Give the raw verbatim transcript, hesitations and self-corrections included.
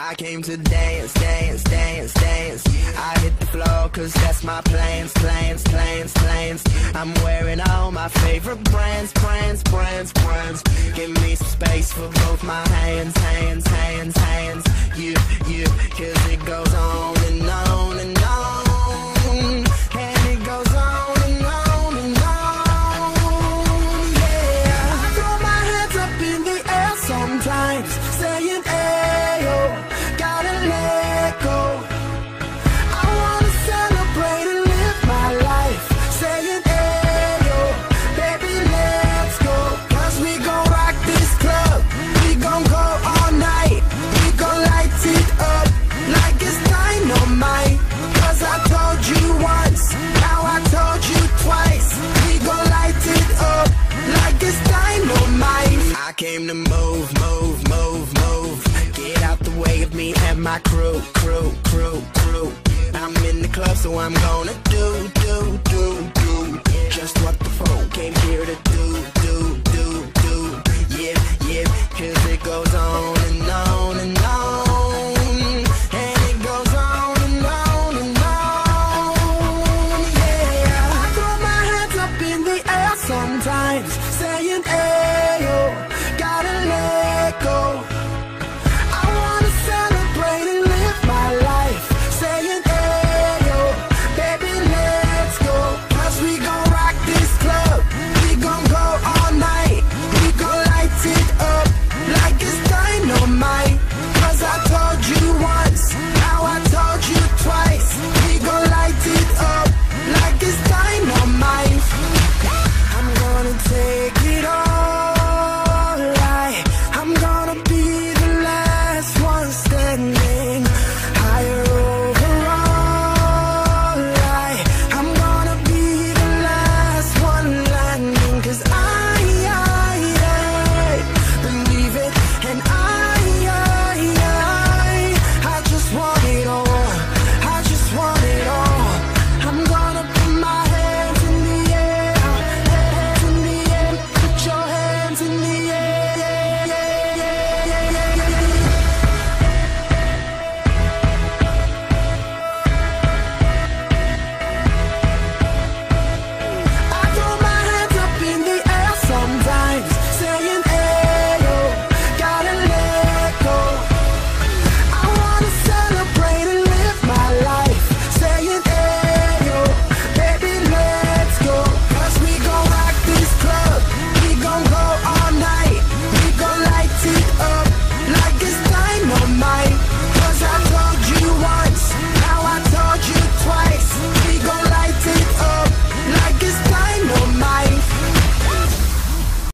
I came to dance, dance, dance, dance. I hit the floor cause that's my plans, plans, plans, plans. I'm wearing all my favorite brands, brands, brands, brands. Give me some space for both my hands, hands, hands, hands. You, you, cause it goes on and on and on. And it goes on and on and on. Yeah, I throw my hands up in the air sometimes, saying ayo, gotta let go. I wanna celebrate and live my life, saying ayo, baby let's go. Cause we gon' rock this club, we gon' go all night. We gon' light it up like it's dynamite. Cause I told you once, now I told you twice. We gon' light it up like it's dynamite. I came to move, move, move, move. Get out the way of me and my crew, crew, crew, crew. I'm in the club so I'm going